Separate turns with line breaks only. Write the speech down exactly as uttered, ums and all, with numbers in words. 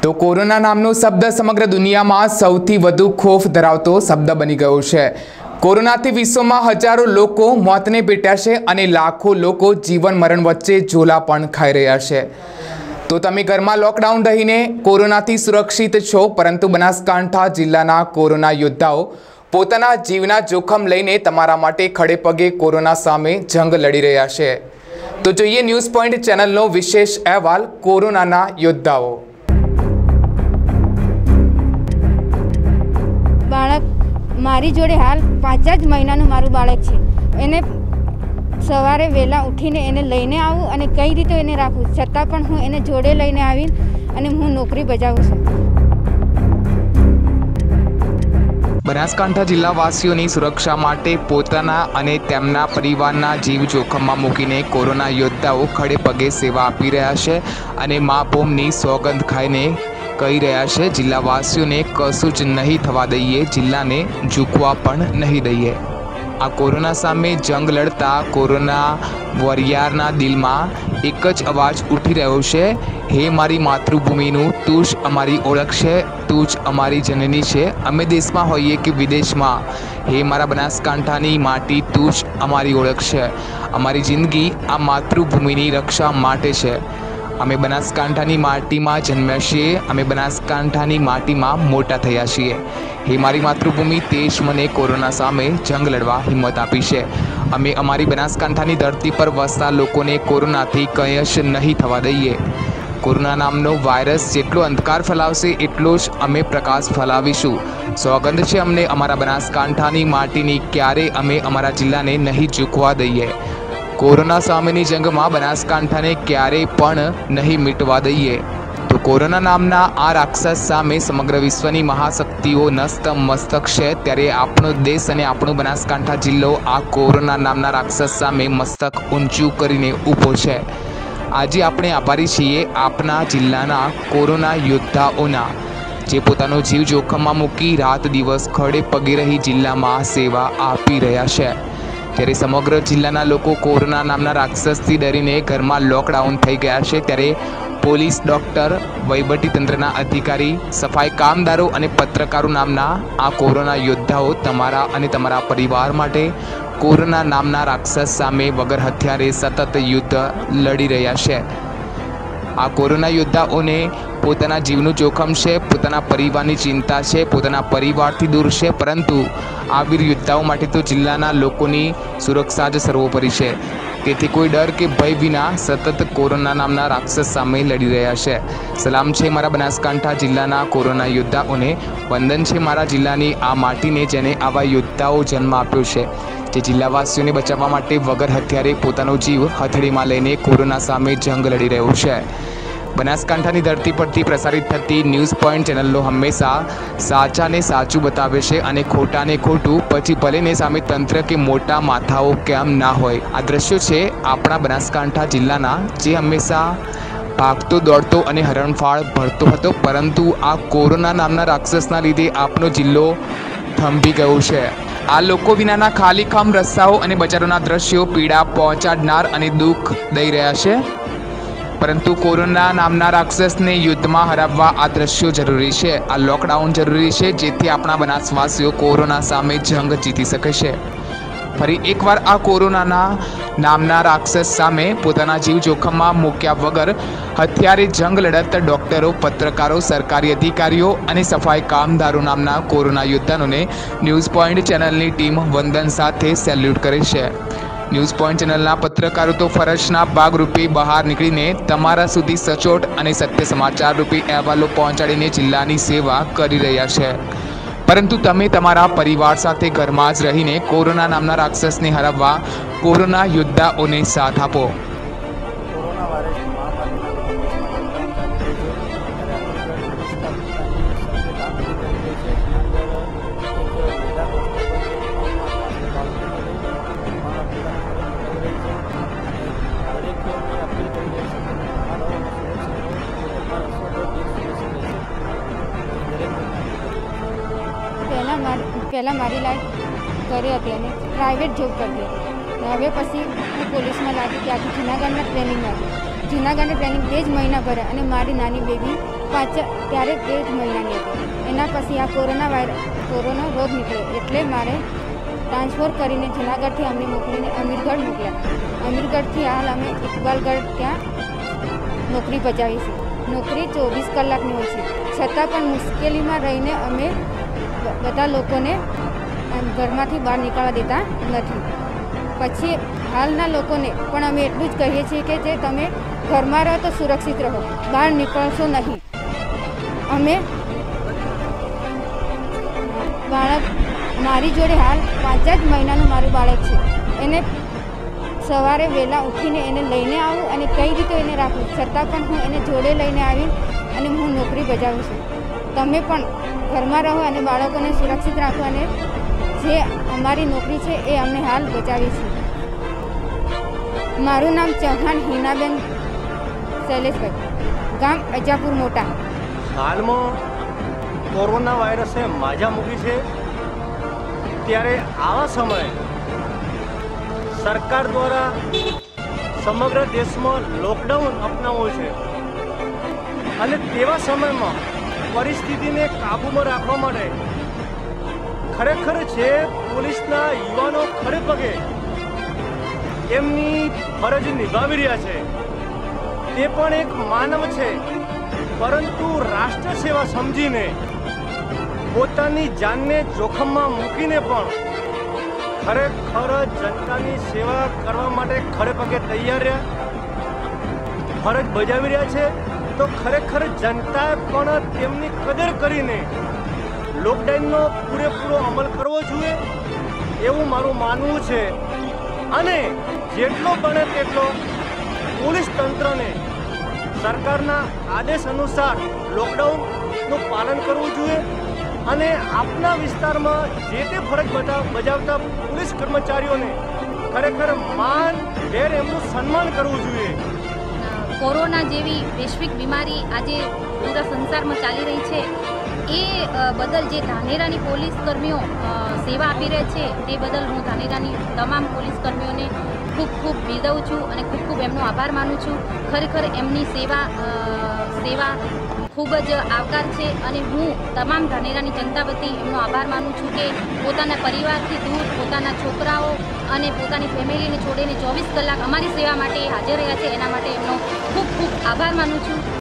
तो कोरोना नामनो शब्द समग्र दुनिया में सौथी वधु खौफ धरावतो शब्द बनी गयो छे। कोरोनाथी विश्वमां हजारों लोको मौतने भेट्या छे अने लाखों लोको जीवन मरण वच्चे झोला पण खाई रह्या छे। तो तमे घरमां लॉकडाउन रहीने कोरोनाथी सुरक्षित छो, परंतु बनासकांठा जिल्लाना कोरोना योद्धाओ पोताना जीवना जोखम लईने तमारा माटे खड़े पगे कोरोना सामे जंग लड़ी रह्या छे। तो जोईए न्यूज पॉइंट चेनलनो विशेष अहेवाल कोरोनाना योद्धाओ।
बाळक मारी जोड़े हाल पांच ज महीनानुं मारुं बाळक छे। एने सवारे वेला उठीने एने लईने आवुं अने कई रीते एने राखुं, छतां पण हुं एने जोड़े लईने आवीने अने हुं नौकरी बजावुं छुं।
बनासकांठा जिल्लावासीओनी सुरक्षा माटे पोताना अने तेमना परिवारना जीव जोखममां मूकीने कोरोना योद्धाओ खड़े पगे सेवा आपी रह्या छे अने मां भूमनी सोगंद खाईने कही रह्या छे, जिल्लावासीओने कशुं ज नहीं थवा दईए, जिल्लाने झूकवा पण नहीं दईए। आ कोरोना सामे जंग लड़ता कोरोना वॉरियरना दिलमां एक ज अवाज उठी रह्यो छे, हे मारी मातृभूमिनुं तू ज अमारी ओळख छे, तू ज अमारी जननी छे। अमे देशमां होईए के विदेशमां, हे मारा बनासकांठानी माटी तू ज अमारी ओळख छे। अमारी जिंदगी आ मातृभूमिनी रक्षा माटे छे। अमे बनासकांठानी माटीमां जन्म्या छीए, अमे बनासकांठानी माटीमां मोटा थया छीए। हे मारी मातृभूमि तेज मने कोरोना सामे जंग लड़वा हिम्मत आपी छे। अमे अमारी बनासकांठानी धरती पर वसता लोकोने कोरोनाथी कंई ज नहीं थवा दईए। कोरोना नामनो वायरस जेटलो अंधकार फैलावशे एटलो ज अमे प्रकाश फैलावीशुं। सोगंद छे अमने अमारा बनासकांठानी माटीनी, क्यारे अमे अमारा जिल्लाने नहीं झूकवा दईए। कोरोना सामेनी जंगमां बनासकांठाने क्यारे पण नहीं मीटवा दईए। तो कोरोना नामना आ राक्षस सामे समग्र विश्वनी महाशक्तिओ नस्त मस्तक छे, त्यारे आपणो देश अने आपणो बनासकांठा जिल्लो आ कोरोना नामना राक्षस सामे मस्तक ऊंचुं करीने ऊभो छे। आजे आपणे आभारी छीए आपना जिल्लाना कोरोना योद्धाओना, जे पोतानो जीव जोखममां मूकी रात दिवस खड़े पगे रही जिल्लामां सेवा आपी रह्या छे। त्यारे समग्र जिल्लाना लोको कोरोना नामना राक्षसथी डरीने घरमां लॉकडाउन थई गया छे, त्यारे पोलीस, डॉक्टर, वहीवटीतंत्रना अधिकारी, सफाई कामदारो अने पत्रकारो नामना आ कोरोना योद्धाओ तमारा अने तमारा परिवार माटे कोरोना नामना राक्षस सामे वगर हथियारे सतत युद्ध लड़ी रह्या छे। आ कोरोना योद्धाओने पोताना जीवनुं जोखम छे, पोताना परिवारनी चिंता छे, पोताना परिवारथी दूर छे, परंतु आ वीर योद्धाओ माटे तो जिल्लाना लोकोनी सुरक्षा ज सर्वोपरि छे। तेथी कोई डर के भय विना सतत कोरोना नामना राक्षस सामे लड़ी रह्या छे। सलाम छे मारा बनासकांठा जिल्लाना कोरोना योद्धाओने, वंदन छे मारा जिल्लानी आ माटीने जेने आवा योद्धाओ जन्म आप्यो छे, जे जिल्लावासीओने बचाववा माटे वगर हथियारे पोतानो जीव हथेळीमां लईने कोरोना सामे जंग लड़ी रह्यो छे। बनासकांठानी धरती परथी प्रसारित थती न्यूज पॉइंट चेनलो हमेशा साचा ने साचुं बतावे छे अने खोटा ने खोटुं, पछी भले ने सामे तंत्र के मोटा माथाओ केम ना होय। आ दृश्यो छे आपणा बनासकांठा जिल्लाना, जे हमेशा भागतो दौड़तो अने हरणफाळ भरतो हतो, परंतु आ कोरोना नामना राक्षसना लीधे आपनो जिल्लो थंभी गयो छे। आ लोको विनाना खालीखाम रस्ताओ अने बजारोना दृश्यो पीड़ा पहोंचाडनार अने दुख दई रह्या छे, परंतु कोरोना नामना राक्षस ने युद्ध में हराववा आ दृश्यो जरूरी है। आ लॉकडाउन जरूरी है, जेथी अपना बनासवासीओ कोरोना सामे जंग जीती सके छे। फरी एक बार आ कोरोना नामना राक्षस सामे पोताना जीव जोखम में मूक्या वगर हथियारे जंग लड़त डॉक्टरों, पत्रकारों, सरकारी अधिकारीओ अने सफाई कामदारों नामना कोरोना योद्धाओने न्यूज पॉइंट चेनलनी टीम वंदन साथे सेल्यूट करे छे। न्यूज पॉइंट चेनलना पत्रकारो तो फरजना भागरूपे बहार निकळीने तमारा सुधी सचोट अने सत्य समाचार रूपी अहेवालो पहोंचाडीने जिल्लानी सेवा करी रह्या छे, परंतु तमे तमारा परिवार साथे घरमां ज रहीने कोरोना नामना राक्षसने हराववा कोरोना योद्धाओने साथ आपो।
पहला मार पहला मारी लाइफ करे हती अने प्राइवेट जॉब करती हती। हवे पछी हूँ पोलीस में लागी, त्याथी जूनागढ़ में ट्रेनिंग में हती। जूनागढ़ में ट्रेनिंग बेज महीना भरे अने मारी नानी बेबी પાંચ ત્યારે બે જ મહિનાની હતી. એના પછી આ કોરોના વાયરસ કોરોના રોગ નીકળ્યો એટલે મારે ટ્રાન્સફર કરીને જુનાગઢથી અમને મોકલીને અમીરગઢ મોકલ્યા. અમીરગઢથી હાલ અમે ઇકબાલગઢ ત્યાં નોકરી બજાવી છે. નોકરી ચોવીસ કલાકની હોય છે, છતાં પણ મુશ્કેલીમાં રહીને અમે બધા લોકોને ઘરમાંથી બહાર નીકળવા દેતા નથી. પછી હાલના લોકોને પણ અમે એટલું જ કહીએ છીએ કે જે તમે ઘરમાં રહો તો સુરક્ષિત રહો, બહાર નીકળશો નહીં. અમે બાળક મારી જોડે હાલ પાંચ જ મહિનાનું મારું બાળક છે. એને સવારે વહેલા ઉઠીને એને લઈને આવું અને કઈ રીતે એને રાખું, છતાં પણ હું એને જોડે લઈને આવી અને હું નોકરી બજાવું છું. તમે પણ ઘરમાં રહો અને બાળકોને સુરક્ષિત રાખો અને જે અમારી નોકરી છે એ અમને હાલ બચાવી છે. મારું નામ ચૌહાણ હિનાબેન શૈલેષભાઈ, ગામ અજાપુર મોટા.
હાલમાં કોરોના વાયરસે માજા મૂકી છે, ત્યારે આવા સમયે સરકાર દ્વારા સમગ્ર દેશમાં લોકડાઉન અપનાવવું છે અને તેવા સમયમાં પરિસ્થિતિને કાબૂમાં રાખવા માટે ખરેખર જે પોલીસના યુવાનો ખડે પગે એમની ફરજ નિભાવી રહ્યા છે તે પણ એક માનવ છે, પરંતુ રાષ્ટ્ર સેવા સમજીને પોતાની જાનને જોખમમાં મૂકીને પણ ખરેખર જનતાની સેવા કરવા માટે ખડે પગે તૈયાર રહ્યા, ફરજ બજાવી રહ્યા છે. તો ખરેખર જનતાએ પણ તેમની કદર કરીને લોકડાઉનનો પૂરેપૂરો અમલ કરવો જોઈએ એવું મારું માનવું છે. અને જેટલો બને તેટલો પોલીસ તંત્રને સરકારના આદેશ અનુસાર લોકડાઉનનું પાલન કરવું જોઈએ અને આપના વિસ્તારમાં જે તે ફરજ બજાવતા પોલીસ કર્મચારીઓને ખરેખર માન ભેર એમનું સન્માન કરવું જોઈએ.
કોરોના જેવી વૈશ્વિક બીમારી આજે પૂરા સંસારમાં ચાલી રહી છે, એ બદલ જે ધાનેરાની પોલીસ કર્મીઓ સેવા આપી રહ્યા છે તે બદલ હું ધાનેરાની તમામ પોલીસ કર્મીઓને ખૂબ ખૂબ બિરદાવું છું અને ખૂબ ખૂબ એમનો આભાર માનું છું. ખરેખર એમની સેવા સેવા ખૂબ જ આવકાર છે અને હું તમામ ધાનેરાની જનતા વતી એમનો આભાર માનું છું કે પોતાના પરિવારથી દૂર પોતાના છોકરાઓ અને પોતાની ફેમિલીને છોડીને ચોવીસ કલાક અમારી સેવા માટે હાજર રહ્યા છે. એના માટે એમનો ખૂબ ખૂબ આભાર માનું છું.